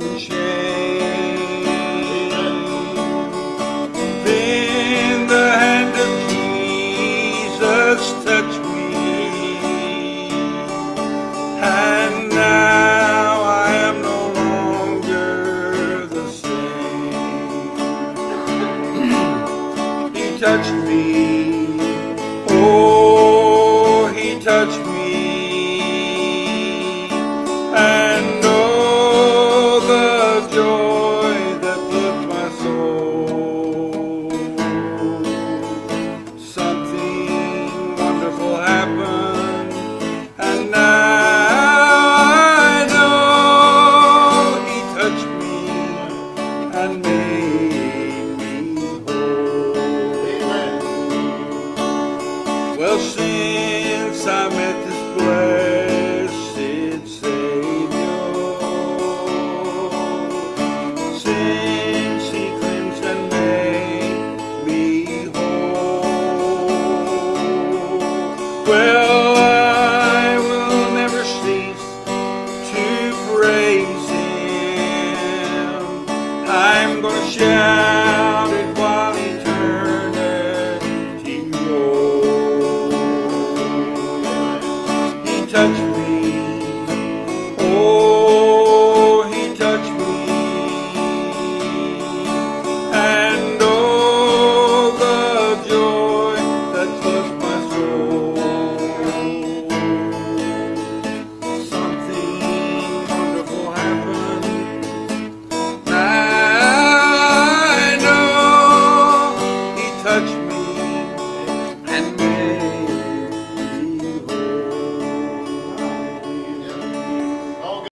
and shame. Then the hand of Jesus touched me, and now I am no longer the same. He touched me, oh, he touched me. And oh, the joy